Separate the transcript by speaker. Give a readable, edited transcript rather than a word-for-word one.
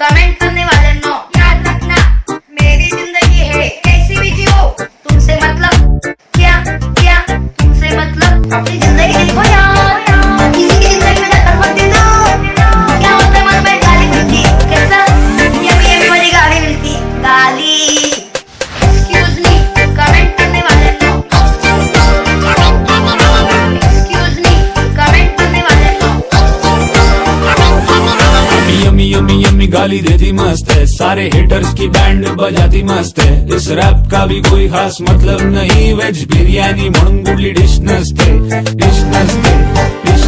Speaker 1: Comment करने वाले no. याद रखना मेरी जिंदगी है कैसी भी जियो, तुमसे मतलब क्या क्या तुमसे मतलब अपनी जिंदगी देखो यार, किसी की जिंदगी में दखल मत दे दो। क्या होता है मन में गाली मिलती, कैसा ये वाली गाली मिलती गाली। एक्सक्यूज मी कमेंट करने वाले नो। एक्सक्यूज मी कमेंट करने वाले नो।
Speaker 2: यम्मी यम्मी यम्मी गाली देती मस्त है, सारे हेटर्स की बैंड बजाती मस्त है। इस रैप का भी कोई खास मतलब नहीं, वेज बिरयानी मुंगुली डिश नस्ते डिश नस्ते डिश